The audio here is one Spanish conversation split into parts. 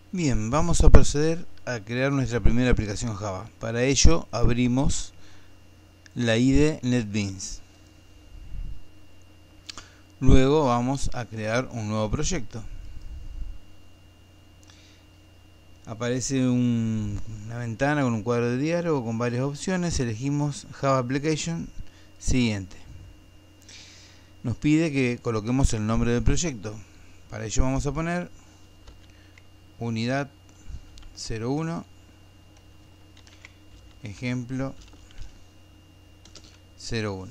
Bien, vamos a proceder a crear nuestra primera aplicación Java. Para ello abrimos la IDE NetBeans. Luego vamos a crear un nuevo proyecto. Aparece una ventana con un cuadro de diálogo con varias opciones. Elegimos Java Application. Siguiente. Nos pide que coloquemos el nombre del proyecto. Para ello vamos a poner unidad 01 ejemplo 01.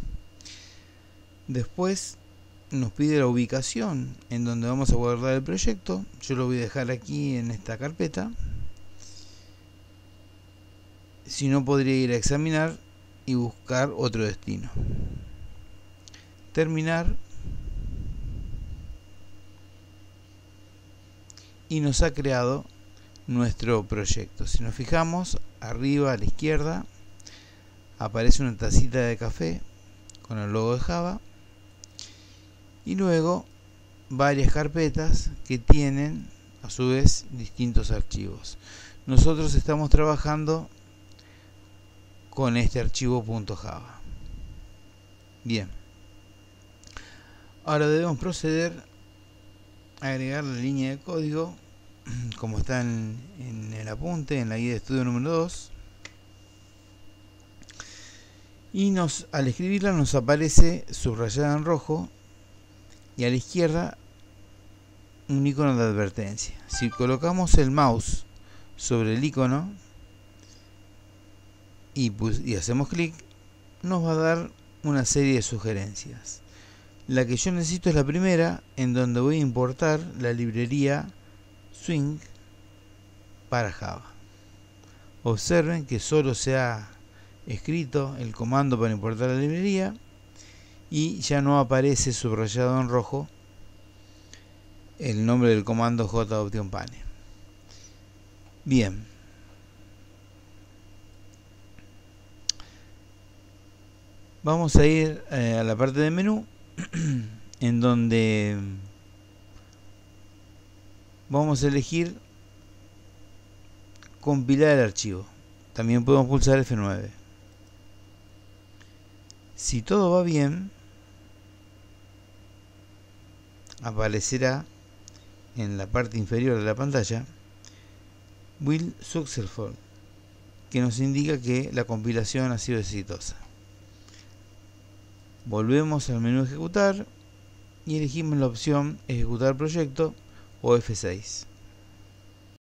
Después nos pide la ubicación en donde vamos a guardar el proyecto. Yo lo voy a dejar aquí en esta carpeta. Si no, podría ir a examinar y buscar otro destino. Terminar. Y nos ha creado nuestro proyecto. Si nos fijamos, arriba a la izquierda aparece una tacita de café con el logo de Java y luego varias carpetas que tienen a su vez distintos archivos. Nosotros estamos trabajando con este archivo .java. Bien, ahora debemos proceder a agregar la línea de código como está en el apunte, en la guía de estudio número 2. Y al escribirla nos aparece subrayada en rojo y a la izquierda un icono de advertencia. Si colocamos el mouse sobre el icono y hacemos clic, nos va a dar una serie de sugerencias. La que yo necesito es la primera, en donde voy a importar la librería Swing para Java. Observen que solo se ha escrito el comando para importar la librería y ya no aparece subrayado en rojo el nombre del comando JOptionPane. Bien, vamos a ir a la parte de menú en donde vamos a elegir compilar el archivo. También podemos pulsar F9. Si todo va bien, aparecerá en la parte inferior de la pantalla Will Successful, que nos indica que la compilación ha sido exitosa. Volvemos al menú ejecutar y elegimos la opción ejecutar proyecto o F6.